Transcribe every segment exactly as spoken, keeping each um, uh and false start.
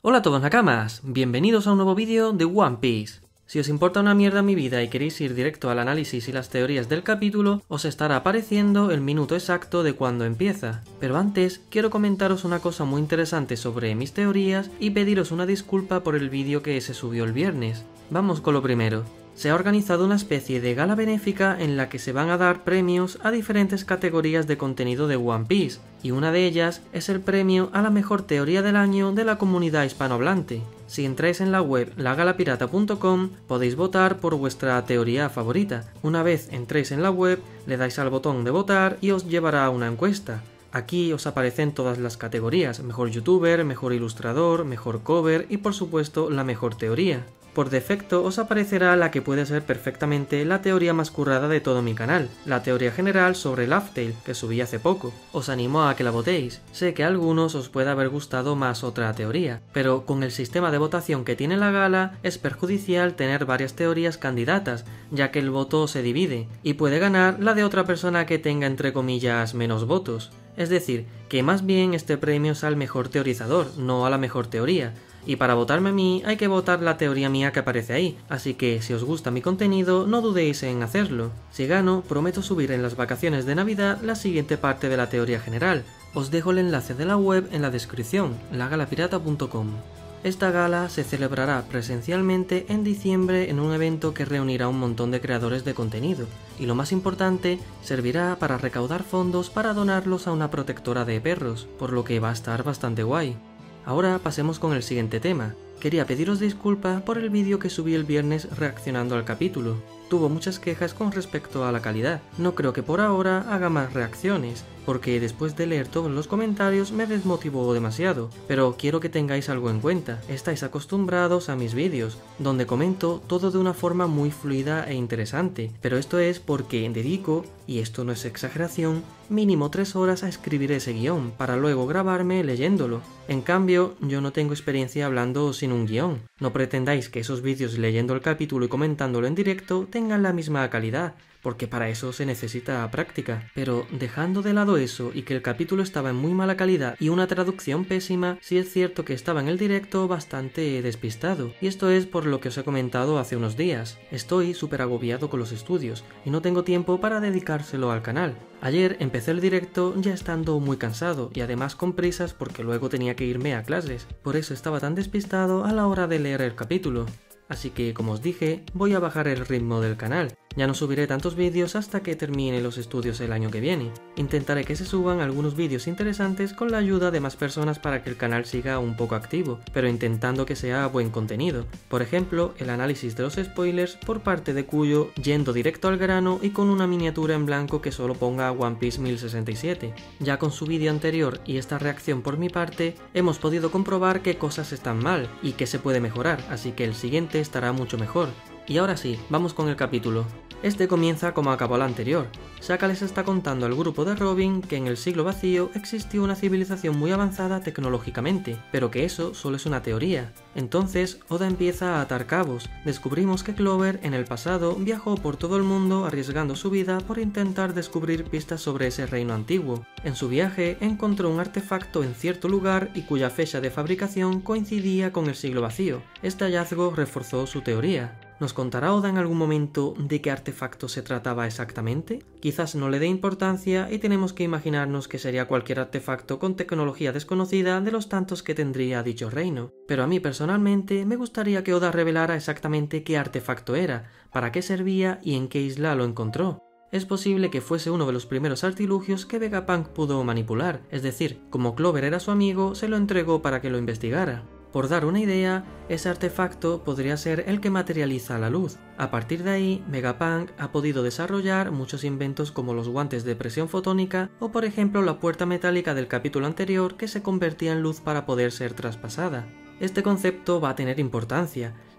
Hola a todos nakamas, bienvenidos a un nuevo vídeo de One Piece. Si os importa una mierda mi vida y queréis ir directo al análisis y las teorías del capítulo, os estará apareciendo el minuto exacto de cuando empieza. Pero antes, quiero comentaros una cosa muy interesante sobre mis teorías y pediros una disculpa por el vídeo que se subió el viernes. Vamos con lo primero. Se ha organizado una especie de gala benéfica en la que se van a dar premios a diferentes categorías de contenido de One Piece, y una de ellas es el premio a la mejor teoría del año de la comunidad hispanohablante. Si entráis en la web la gala pirata punto com podéis votar por vuestra teoría favorita. Una vez entréis en la web, le dais al botón de votar y os llevará a una encuesta. Aquí os aparecen todas las categorías: mejor youtuber, mejor ilustrador, mejor cover y por supuesto la mejor teoría. Por defecto os aparecerá la que puede ser perfectamente la teoría más currada de todo mi canal, la teoría general sobre Laugh Tale, que subí hace poco. Os animo a que la votéis. Sé que a algunos os puede haber gustado más otra teoría, pero con el sistema de votación que tiene la gala es perjudicial tener varias teorías candidatas, ya que el voto se divide, y puede ganar la de otra persona que tenga entre comillas menos votos. Es decir, que más bien este premio es al mejor teorizador, no a la mejor teoría. Y para votarme a mí hay que votar la teoría mía que aparece ahí, así que si os gusta mi contenido no dudéis en hacerlo. Si gano, prometo subir en las vacaciones de Navidad la siguiente parte de la teoría general. Os dejo el enlace de la web en la descripción, la gala pirata punto com. Esta gala se celebrará presencialmente en diciembre en un evento que reunirá un montón de creadores de contenido, y lo más importante, servirá para recaudar fondos para donarlos a una protectora de perros, por lo que va a estar bastante guay. Ahora pasemos con el siguiente tema. Quería pediros disculpas por el vídeo que subí el viernes reaccionando al capítulo. Tuvo muchas quejas con respecto a la calidad. No creo que por ahora haga más reacciones, porque después de leer todos los comentarios me desmotivó demasiado, pero quiero que tengáis algo en cuenta. Estáis acostumbrados a mis vídeos, donde comento todo de una forma muy fluida e interesante, pero esto es porque dedico, y esto no es exageración, mínimo tres horas a escribir ese guión, para luego grabarme leyéndolo. En cambio, yo no tengo experiencia hablando sin un guión. No pretendáis que esos vídeos leyendo el capítulo y comentándolo en directo tengan la misma calidad, porque para eso se necesita práctica. Pero dejando de lado eso y que el capítulo estaba en muy mala calidad y una traducción pésima, sí es cierto que estaba en el directo bastante despistado, y esto es por lo que os he comentado hace unos días. Estoy súper agobiado con los estudios y no tengo tiempo para dedicárselo al canal. Ayer empecé el directo ya estando muy cansado y además con prisas porque luego tenía que irme a clases, por eso estaba tan despistado a la hora de leer el capítulo. Así que, como os dije, voy a bajar el ritmo del canal. Ya no subiré tantos vídeos hasta que termine los estudios el año que viene. Intentaré que se suban algunos vídeos interesantes con la ayuda de más personas para que el canal siga un poco activo, pero intentando que sea buen contenido. Por ejemplo, el análisis de los spoilers por parte de Cuyo, yendo directo al grano y con una miniatura en blanco que solo ponga One Piece mil sesenta y siete. Ya con su vídeo anterior y esta reacción por mi parte, hemos podido comprobar qué cosas están mal y qué se puede mejorar, así que el siguiente estará mucho mejor. Y ahora sí, vamos con el capítulo. Este comienza como acabó el anterior. Shaka les está contando al grupo de Robin que en el siglo vacío existió una civilización muy avanzada tecnológicamente, pero que eso solo es una teoría. Entonces Oda empieza a atar cabos. Descubrimos que Clover en el pasado viajó por todo el mundo arriesgando su vida por intentar descubrir pistas sobre ese reino antiguo. En su viaje encontró un artefacto en cierto lugar y cuya fecha de fabricación coincidía con el siglo vacío. Este hallazgo reforzó su teoría. ¿Nos contará Oda en algún momento de qué artefacto se trataba exactamente? Quizás no le dé importancia y tenemos que imaginarnos que sería cualquier artefacto con tecnología desconocida de los tantos que tendría dicho reino. Pero a mí personalmente me gustaría que Oda revelara exactamente qué artefacto era, para qué servía y en qué isla lo encontró. Es posible que fuese uno de los primeros artilugios que Vegapunk pudo manipular, es decir, como Clover era su amigo, se lo entregó para que lo investigara. Por dar una idea, ese artefacto podría ser el que materializa la luz. A partir de ahí, Vegapunk ha podido desarrollar muchos inventos como los guantes de presión fotónica o por ejemplo la puerta metálica del capítulo anterior que se convertía en luz para poder ser traspasada. Este concepto va a tener importancia,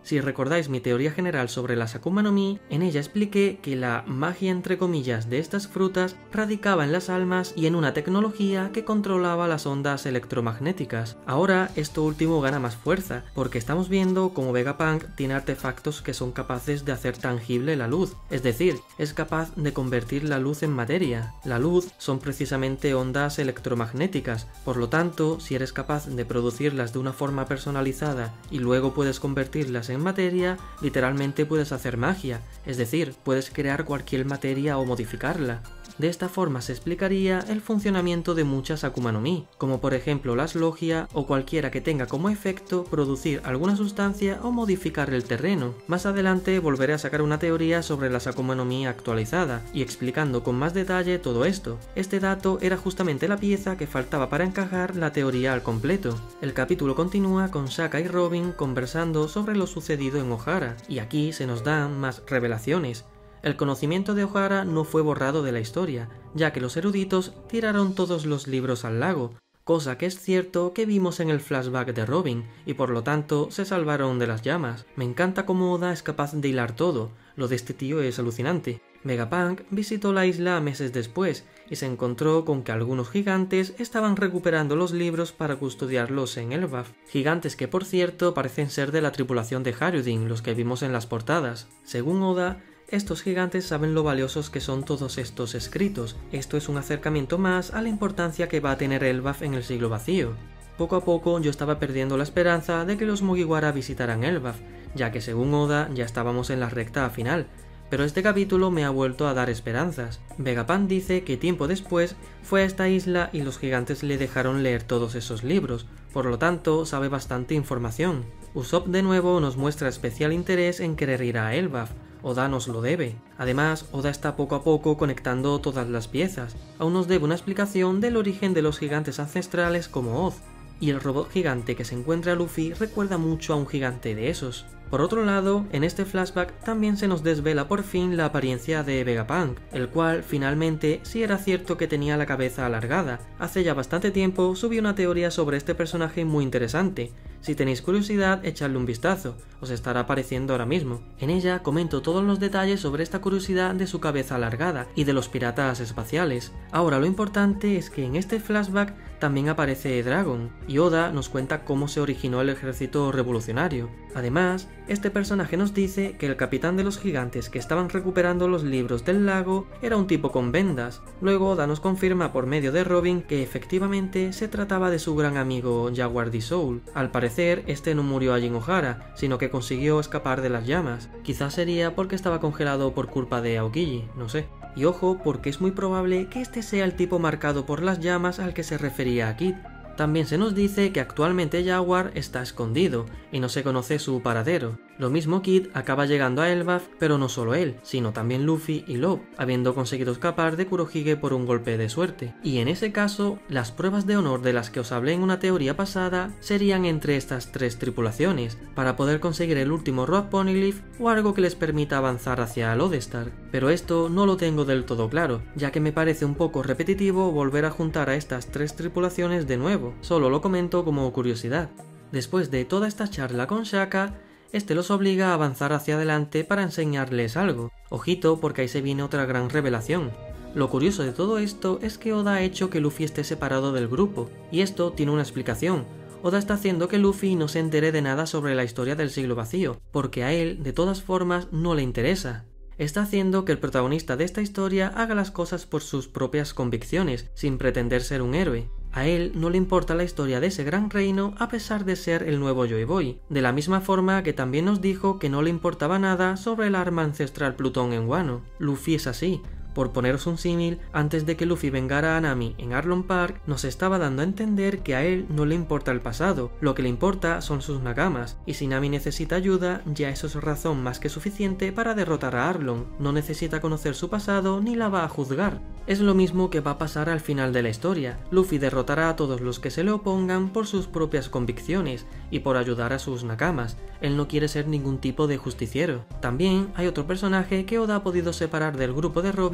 Si recordáis mi teoría general sobre las Akuma no Mi, en ella expliqué que la magia entre comillas de estas frutas radicaba en las almas y en una tecnología que controlaba las ondas electromagnéticas. Ahora esto último gana más fuerza, porque estamos viendo como Vegapunk tiene artefactos que son capaces de hacer tangible la luz, es decir, es capaz de convertir la luz en materia. La luz son precisamente ondas electromagnéticas, por lo tanto, si eres capaz de producirlas de una forma personalizada y luego puedes convertirlas en materia, literalmente puedes hacer magia, es decir, puedes crear cualquier materia o modificarla. De esta forma se explicaría el funcionamiento de muchas Akuma no Mi, como por ejemplo las Logia o cualquiera que tenga como efecto producir alguna sustancia o modificar el terreno. Más adelante volveré a sacar una teoría sobre las Akuma no Mi actualizada y explicando con más detalle todo esto. Este dato era justamente la pieza que faltaba para encajar la teoría al completo. El capítulo continúa con Shaka y Robin conversando sobre lo sucedido en Ohara, y aquí se nos dan más revelaciones. El conocimiento de Ohara no fue borrado de la historia, ya que los eruditos tiraron todos los libros al lago, cosa que es cierto que vimos en el flashback de Robin, y por lo tanto se salvaron de las llamas. Me encanta cómo Oda es capaz de hilar todo, lo de este tío es alucinante. Vegapunk visitó la isla meses después, y se encontró con que algunos gigantes estaban recuperando los libros para custodiarlos en Elbaf. Gigantes que por cierto parecen ser de la tripulación de Harudin, los que vimos en las portadas. Según Oda, estos gigantes saben lo valiosos que son todos estos escritos. Esto es un acercamiento más a la importancia que va a tener Elbaf en el siglo vacío. Poco a poco yo estaba perdiendo la esperanza de que los Mugiwara visitaran Elbaf, ya que según Oda ya estábamos en la recta final, pero este capítulo me ha vuelto a dar esperanzas. Vegapunk dice que tiempo después fue a esta isla y los gigantes le dejaron leer todos esos libros, por lo tanto sabe bastante información. Usopp de nuevo nos muestra especial interés en querer ir a Elbaf. Oda nos lo debe. Además, Oda está poco a poco conectando todas las piezas. Aún nos debe una explicación del origen de los gigantes ancestrales como Oz, y el robot gigante que se encuentra a Luffy recuerda mucho a un gigante de esos. Por otro lado, en este flashback también se nos desvela por fin la apariencia de Vegapunk, el cual finalmente sí era cierto que tenía la cabeza alargada. Hace ya bastante tiempo subí una teoría sobre este personaje muy interesante. Si tenéis curiosidad, echadle un vistazo, os estará apareciendo ahora mismo. En ella comento todos los detalles sobre esta curiosidad de su cabeza alargada y de los piratas espaciales. Ahora lo importante es que en este flashback también aparece Dragon, y Oda nos cuenta cómo se originó el ejército revolucionario. Además, este personaje nos dice que el capitán de los gigantes que estaban recuperando los libros del lago era un tipo con vendas. Luego Oda nos confirma por medio de Robin que efectivamente se trataba de su gran amigo Jaguar D. Soul. Al parecer, este no murió allí en Ohara, sino que consiguió escapar de las llamas. Quizás sería porque estaba congelado por culpa de Aokiji, no sé. Y ojo, porque es muy probable que este sea el tipo marcado por las llamas al que se refería a Kid. También se nos dice que actualmente Jaguar está escondido y no se conoce su paradero. Lo mismo Kid acaba llegando a Elbaf, pero no solo él, sino también Luffy y Law, habiendo conseguido escapar de Kurohige por un golpe de suerte. Y en ese caso, las pruebas de honor de las que os hablé en una teoría pasada serían entre estas tres tripulaciones, para poder conseguir el último Road Poneglyph o algo que les permita avanzar hacia Lodestar. Pero esto no lo tengo del todo claro, ya que me parece un poco repetitivo volver a juntar a estas tres tripulaciones de nuevo, solo lo comento como curiosidad. Después de toda esta charla con Shaka, este los obliga a avanzar hacia adelante para enseñarles algo. Ojito, porque ahí se viene otra gran revelación. Lo curioso de todo esto es que Oda ha hecho que Luffy esté separado del grupo, y esto tiene una explicación. Oda está haciendo que Luffy no se entere de nada sobre la historia del siglo vacío, porque a él, de todas formas, no le interesa. Está haciendo que el protagonista de esta historia haga las cosas por sus propias convicciones, sin pretender ser un héroe. A él no le importa la historia de ese gran reino a pesar de ser el nuevo Joy Boy, de la misma forma que también nos dijo que no le importaba nada sobre el arma ancestral Plutón en Wano. Luffy es así. Por poneros un símil, antes de que Luffy vengara a Nami en Arlong Park, nos estaba dando a entender que a él no le importa el pasado, lo que le importa son sus nakamas, y si Nami necesita ayuda, ya eso es razón más que suficiente para derrotar a Arlong, no necesita conocer su pasado ni la va a juzgar. Es lo mismo que va a pasar al final de la historia, Luffy derrotará a todos los que se le opongan por sus propias convicciones, y por ayudar a sus nakamas, él no quiere ser ningún tipo de justiciero. También hay otro personaje que Oda ha podido separar del grupo de Robin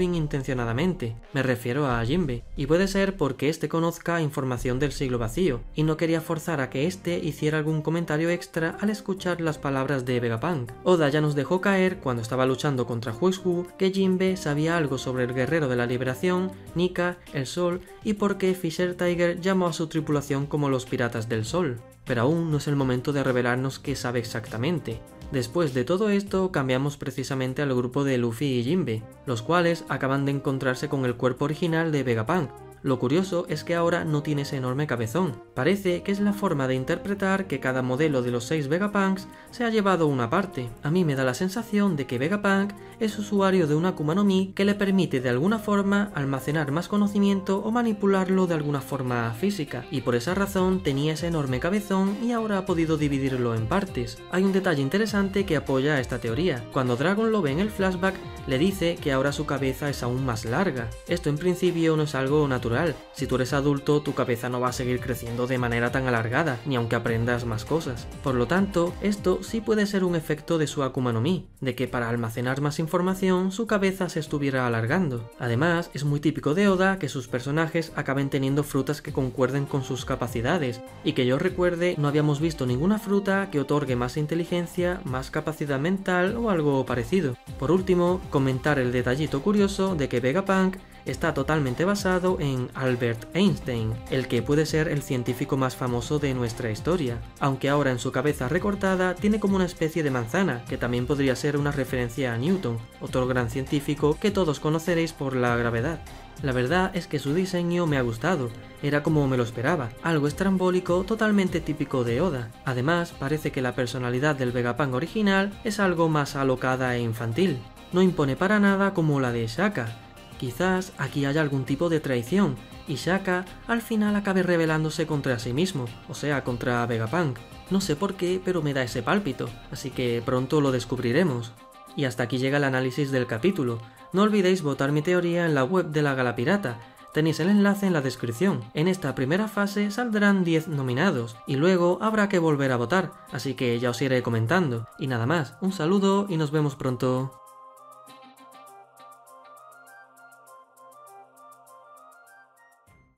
Robin intencionadamente, me refiero a Jinbe, y puede ser porque este conozca información del siglo vacío, y no quería forzar a que este hiciera algún comentario extra al escuchar las palabras de Vegapunk. Oda ya nos dejó caer cuando estaba luchando contra Huexu que Jinbe sabía algo sobre el guerrero de la liberación, Nika, el Sol, y por qué Fisher Tiger llamó a su tripulación como los Piratas del Sol. Pero aún no es el momento de revelarnos qué sabe exactamente. Después de todo esto, cambiamos precisamente al grupo de Luffy y Jinbe, los cuales acaban de encontrarse con el cuerpo original de Vegapunk. Lo curioso es que ahora no tiene ese enorme cabezón. Parece que es la forma de interpretar que cada modelo de los seis Vegapunks se ha llevado una parte. A mí me da la sensación de que Vegapunk es usuario de una Akuma no Mi que le permite de alguna forma almacenar más conocimiento o manipularlo de alguna forma física, y por esa razón tenía ese enorme cabezón y ahora ha podido dividirlo en partes. Hay un detalle interesante que apoya esta teoría. Cuando Dragon lo ve en el flashback, le dice que ahora su cabeza es aún más larga. Esto en principio no es algo natural. Si tú eres adulto, tu cabeza no va a seguir creciendo de manera tan alargada, ni aunque aprendas más cosas. Por lo tanto, esto sí puede ser un efecto de su Akuma no Mi, de que para almacenar más información su cabeza se estuviera alargando. Además, es muy típico de Oda que sus personajes acaben teniendo frutas que concuerden con sus capacidades, y que yo recuerde no habíamos visto ninguna fruta que otorgue más inteligencia, más capacidad mental o algo parecido. Por último, comentar el detallito curioso de que Vegapunk está totalmente basado en Albert Einstein, el que puede ser el científico más famoso de nuestra historia, aunque ahora en su cabeza recortada tiene como una especie de manzana, que también podría ser una referencia a Newton, otro gran científico que todos conoceréis por la gravedad. La verdad es que su diseño me ha gustado, era como me lo esperaba, algo estrambólico totalmente típico de Oda. Además, parece que la personalidad del Vegapunk original es algo más alocada e infantil, no impone para nada como la de Shaka. Quizás aquí haya algún tipo de traición, y Shaka al final acabe rebelándose contra sí mismo, o sea, contra Vegapunk. No sé por qué, pero me da ese pálpito, así que pronto lo descubriremos. Y hasta aquí llega el análisis del capítulo. No olvidéis votar mi teoría en la web de la Gala Pirata. Tenéis el enlace en la descripción. En esta primera fase saldrán diez nominados, y luego habrá que volver a votar, así que ya os iré comentando. Y nada más, un saludo y nos vemos pronto.